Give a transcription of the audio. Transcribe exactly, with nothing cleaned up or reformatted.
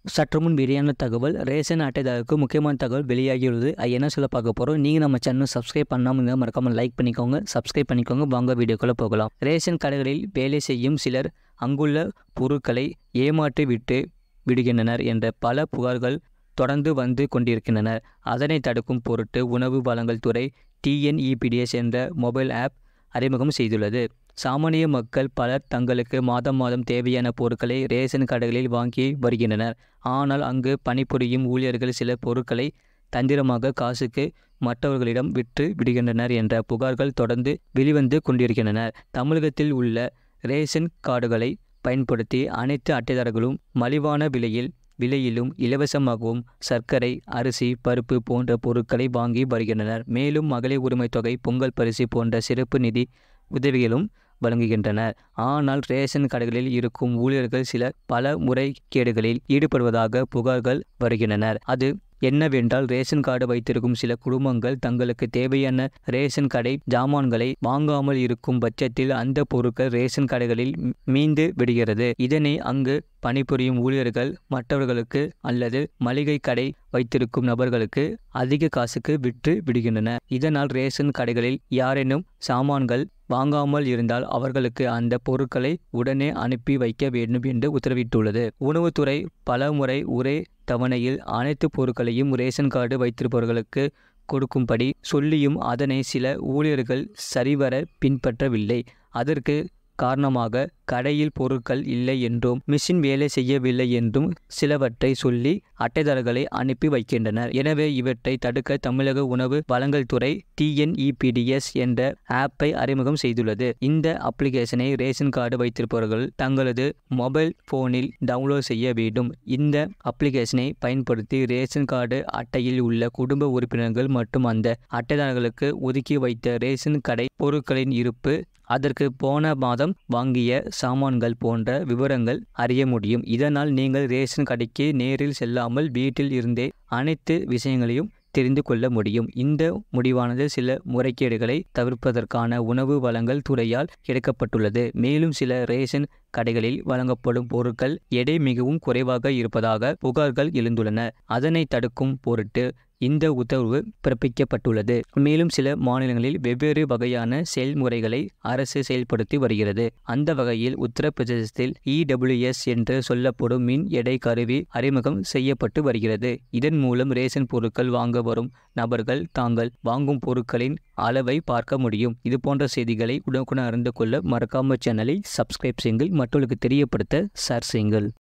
சற்றுமுன் வெளியான தகவல் ரேஷன் அட்டைதாரருக்கு முக்கியமான தகவல் வெளியாகியுள்ளது. அது என்ன சொல்ல பார்க்க போகிறோம். நீங்கள் நம்ம சேனல் சப்ஸ்கிரைப் பண்ணாமல் இருந்தால் மறக்காமல் லைக் பண்ணிக்கோங்க, சப்ஸ்கிரைப் பண்ணிக்கோங்க. வாங்க வீடியோக்குள்ளே போகலாம். ரேஷன் கடைகளில் வேலை செய்யும் சிலர் அங்குள்ள பொருட்களை ஏமாற்றி விட்டு விடுகின்றனர் என்ற பல புகார்கள் தொடர்ந்து வந்து கொண்டிருக்கின்றன. அதனை தடுக்கும் பொருட்டு உணவு வழங்கல் துறை டிஎன்இபிடிஎஸ் என்ற மொபைல் ஆப் அறிமுகம் செய்துள்ளது. சாமானிய மக்கள் பலர் தங்களுக்கு மாதம் மாதம் தேவையான பொருட்களை ரேஷன் கடைகளில் வாங்கி வருகின்றனர். ஆனால் அங்கு பணிபுரியும் ஊழியர்கள் சில பொருட்களை தந்திரமாக காசுக்கு மற்றவர்களிடம் விற்று விடுகின்றனர் என்ற புகார்கள் தொடர்ந்து வெளிவந்து கொண்டிருக்கின்றன. தமிழகத்தில் உள்ள ரேஷன் கார்டுகளை பயன்படுத்தி அனைத்து அட்டைதாரர்களும் மலிவான விலையில் விலையிலும் இலவசமாகவும் சர்க்கரை, அரிசி, பருப்பு போன்ற பொருட்களை வாங்கி வருகின்றனர். மேலும் மகளிர் உரிமை தொகை, பொங்கல் பரிசு போன்ற சிறப்பு நிதி உதவிகளும் வழங்குகின்றனர். ஆனால் ரேஷன் கடைகளில் இருக்கும் ஊழியர்கள் சில பல முறைகேடுகளில் ஈடுபடுவதாக புகார்கள் வருகின்றனர். அது என்னவென்றால், ரேஷன் கார்டு வைத்திருக்கும் சில குடும்பங்கள் தங்களுக்கு தேவையான ரேஷன் கடை ஜாமான்களை வாங்காமல் இருக்கும் பட்சத்தில் அந்த பொருட்கள் ரேஷன் கடைகளில் மீந்து விடுகிறது. இதனை அங்கு பணிபுரியும் ஊழியர்கள் மற்றவர்களுக்கு அல்லது மளிகை கடை வைத்திருக்கும் நபர்களுக்கு அதிக காசுக்கு விற்று விடுகின்றனர். இதனால் ரேஷன் கடைகளில் யாரேனும் சாமான்கள் வாங்காமல் இருந்தால் அவர்களுக்கு அந்த பொருட்களை உடனே அனுப்பி வைக்க வேண்டும் என்று உத்தரவிட்டுள்ளது. உணவுத்துறை பல முறை ஒரே தவணையில் அனைத்து பொருட்களையும் ரேஷன் கார்டு வைத்திருப்பவர்களுக்கு கொடுக்கும்படி சொல்லியும் அதனை சில ஊழியர்கள் சரிவர பின்பற்றவில்லை. அதற்கு காரணமாக கடையில் பொருட்கள் இல்லை என்றும் மிஷின் வேலை செய்யவில்லை என்றும் சிலவற்றை சொல்லி அட்டைதாரர்களை அனுப்பி வைக்கின்றனர். எனவே இவற்றை தடுக்க தமிழக உணவு வழங்கல் துறை டிஎன்இபிடிஎஸ் என்ற ஆப்பை அறிமுகம் செய்துள்ளது. இந்த அப்ளிகேஷனை ரேஷன் கார்டு வைத்திருப்பவர்கள் தங்களது மொபைல் போனில் டவுன்லோட் செய்ய வேண்டும். இந்த அப்ளிகேஷனை பயன்படுத்தி ரேஷன் கார்டு அட்டையில் உள்ள குடும்ப உறுப்பினர்கள் மற்றும் அந்த அட்டைதாரர்களுக்கு ஒதுக்கி வைத்த ரேஷன் கடை பொருட்களின் இருப்பு, அதற்கு போன மாதம் வாங்கிய சாமான்கள் போன்ற விவரங்கள் அறிய முடியும். இதனால் நீங்கள் ரேஷன் கடைக்கு நேரில் செல்லாமல் வீட்டில் இருந்தே அனைத்து விஷயங்களையும் தெரிந்து கொள்ள முடியும். இந்த முடிவானது சில முறைகேடுகளை தவிர்ப்பதற்கான உணவு வழங்கல் துறையால் எடுக்கப்பட்டுள்ளது. மேலும் சில ரேஷன் கடைகளில் வழங்கப்படும் பொருட்கள் எடை மிகவும் குறைவாக இருப்பதாக புகார்கள் எழுந்துள்ளன. அதனை தடுக்கும் பொருட்டு இந்த உத்தரவு பிறப்பிக்கப்பட்டுள்ளது. மேலும் சில மாநிலங்களில் வெவ்வேறு வகையான செயல்முறைகளை அரசு செயல்படுத்தி வருகிறது. அந்த வகையில் உத்தரப்பிரதேசத்தில் இடபிள்யூஎஸ் என்று சொல்லப்படும் மின் எடை கருவி அறிமுகம் செய்யப்பட்டு வருகிறது. இதன் மூலம் ரேஷன் பொருட்கள் வாங்க வரும் நபர்கள் தாங்கள் வாங்கும் பொருட்களின் அளவை பார்க்க முடியும். இது போன்ற செய்திகளை உடனுக்குடன் அறிந்து கொள்ள மறக்காம சேனலை சப்ஸ்கிரைப் செய்யுங்கள், மற்றவர்களுக்கு தெரியப்படுத்த ஷேர் செய்யுங்கள்.